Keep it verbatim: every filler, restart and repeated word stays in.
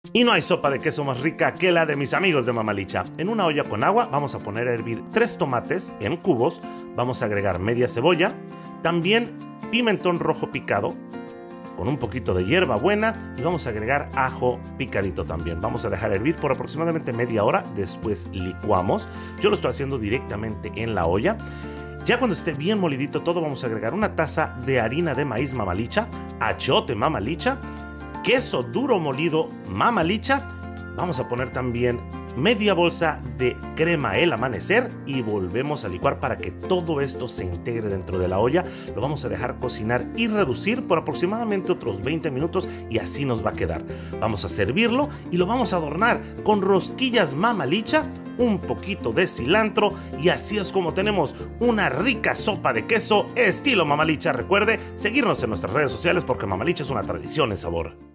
Y no hay sopa de queso más rica que la de mis amigos de Mamalicha. En una olla con agua vamos a poner a hervir tres tomates en cubos, vamos a agregar media cebolla, también pimentón rojo picado, con un poquito de hierbabuena y vamos a agregar ajo picadito también. Vamos a dejar hervir por aproximadamente media hora, después licuamos. Yo lo estoy haciendo directamente en la olla. Ya cuando esté bien molidito todo, vamos a agregar una taza de harina de maíz Mamalicha, achiote Mamalicha, queso duro molido Mamalicha, vamos a poner también media bolsa de crema El Amanecer y volvemos a licuar para que todo esto se integre dentro de la olla. Lo vamos a dejar cocinar y reducir por aproximadamente otros veinte minutos y así nos va a quedar. Vamos a servirlo y lo vamos a adornar con rosquillas Mamalicha, un poquito de cilantro y así es como tenemos una rica sopa de queso estilo Mamalicha. Recuerde seguirnos en nuestras redes sociales porque Mamalicha es una tradición en sabor.